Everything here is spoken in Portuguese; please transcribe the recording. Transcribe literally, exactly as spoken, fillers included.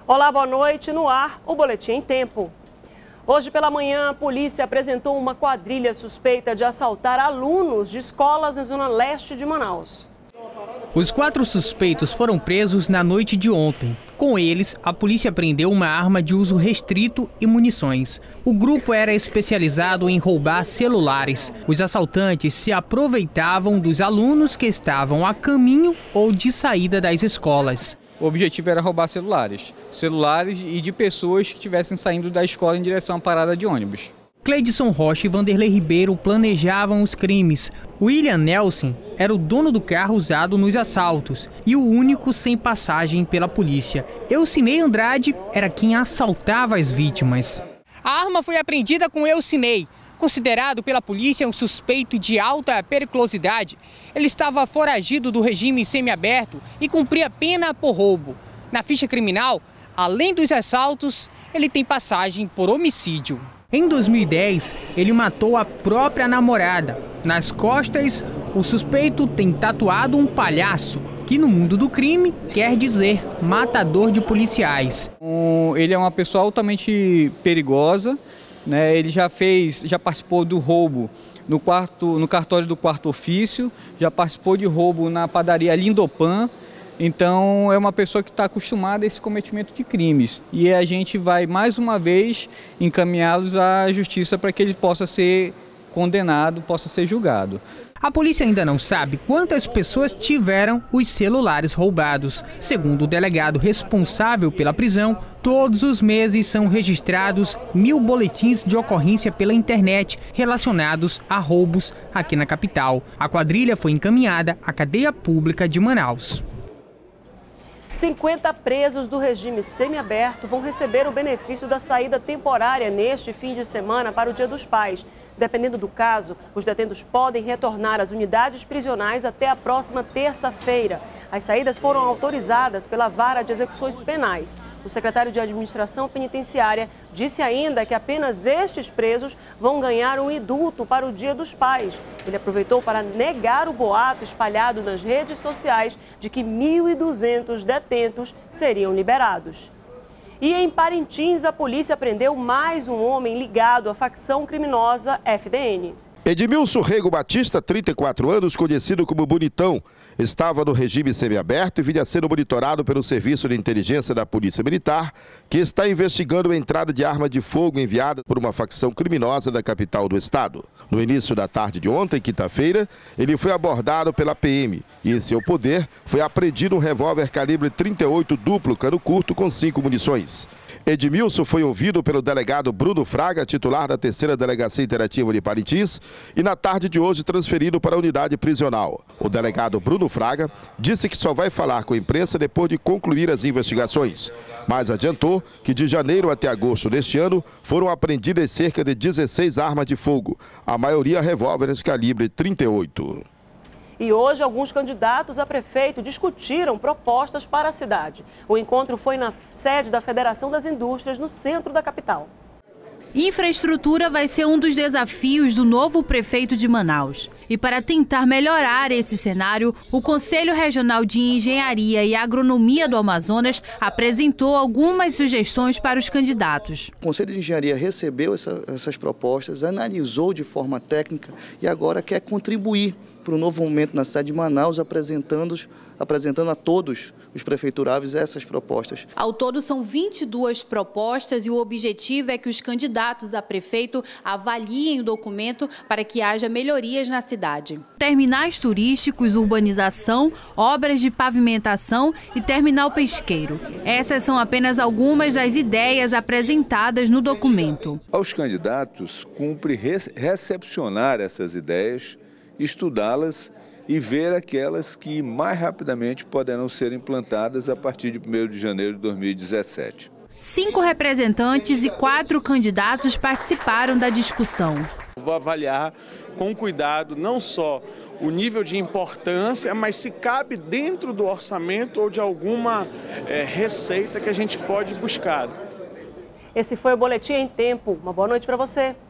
Olá, boa noite. No ar, o Boletim em Tempo. Hoje pela manhã, a polícia apresentou uma quadrilha suspeita de assaltar alunos de escolas na zona leste de Manaus. Os quatro suspeitos foram presos na noite de ontem. Com eles, a polícia apreendeu uma arma de uso restrito e munições. O grupo era especializado em roubar celulares. Os assaltantes se aproveitavam dos alunos que estavam a caminho ou de saída das escolas. O objetivo era roubar celulares, celulares e de pessoas que estivessem saindo da escola em direção à parada de ônibus. Cleidson Rocha e Vanderlei Ribeiro planejavam os crimes. William Nelson era o dono do carro usado nos assaltos e o único sem passagem pela polícia. Eucinei Andrade era quem assaltava as vítimas. A arma foi apreendida com Eucinei. Considerado pela polícia um suspeito de alta periculosidade, ele estava foragido do regime semiaberto e cumpria pena por roubo. Na ficha criminal, além dos assaltos, ele tem passagem por homicídio. Em dois mil e dez, ele matou a própria namorada. Nas costas, o suspeito tem tatuado um palhaço, que no mundo do crime quer dizer matador de policiais. Ele é uma pessoa altamente perigosa. Né, ele já fez, já participou do roubo no, quarto, no cartório do quarto ofício, já participou de roubo na padaria Lindopan. Então é uma pessoa que está acostumada a esse cometimento de crimes. E a gente vai mais uma vez encaminhá-los à justiça para que ele possa ser condenado, possa ser julgado. A polícia ainda não sabe quantas pessoas tiveram os celulares roubados. Segundo o delegado responsável pela prisão, todos os meses são registrados mil boletins de ocorrência pela internet relacionados a roubos aqui na capital. A quadrilha foi encaminhada à cadeia pública de Manaus. cinquenta presos do regime semiaberto vão receber o benefício da saída temporária neste fim de semana para o Dia dos Pais. Dependendo do caso, os detentos podem retornar às unidades prisionais até a próxima terça-feira. As saídas foram autorizadas pela Vara de Execuções Penais. O secretário de Administração Penitenciária disse ainda que apenas estes presos vão ganhar um indulto para o Dia dos Pais. Ele aproveitou para negar o boato espalhado nas redes sociais de que mil e duzentos detentos seriam liberados. E em Parintins, a polícia prendeu mais um homem ligado à facção criminosa F D N. Edmilson Rego Batista, trinta e quatro anos, conhecido como Bonitão, estava no regime semiaberto e vinha sendo monitorado pelo Serviço de Inteligência da Polícia Militar, que está investigando a entrada de arma de fogo enviada por uma facção criminosa da capital do estado. No início da tarde de ontem, quinta-feira, ele foi abordado pela P M e em seu poder foi apreendido um revólver calibre trinta e oito duplo cano curto com cinco munições. Edmilson foi ouvido pelo delegado Bruno Fraga, titular da terceira Delegacia Interativa de Parintins, e na tarde de hoje transferido para a unidade prisional. O delegado Bruno Fraga disse que só vai falar com a imprensa depois de concluir as investigações, mas adiantou que de janeiro até agosto deste ano foram apreendidas cerca de dezesseis armas de fogo, a maioria revólveres calibre trinta e oito. E hoje, alguns candidatos a prefeito discutiram propostas para a cidade. O encontro foi na sede da Federação das Indústrias, no centro da capital. Infraestrutura vai ser um dos desafios do novo prefeito de Manaus. E para tentar melhorar esse cenário, o Conselho Regional de Engenharia e Agronomia do Amazonas apresentou algumas sugestões para os candidatos. O Conselho de Engenharia recebeu essa, essas propostas, analisou de forma técnica e agora quer contribuir para um novo momento na cidade de Manaus, apresentando, apresentando a todos os prefeituráveis essas propostas. Ao todo são vinte e duas propostas e o objetivo é que os candidatos a prefeito avaliem o documento para que haja melhorias na cidade. Terminais turísticos, urbanização, obras de pavimentação e terminal pesqueiro. Essas são apenas algumas das ideias apresentadas no documento. Aos candidatos, cumpre recepcionar essas ideias, estudá-las e ver aquelas que mais rapidamente poderão ser implantadas a partir de primeiro de janeiro de dois mil e dezessete. Cinco representantes e quatro candidatos participaram da discussão. Vou avaliar com cuidado não só o nível de importância, mas se cabe dentro do orçamento ou de alguma é, receita que a gente pode buscar. Esse foi o Boletim em Tempo. Uma boa noite para você.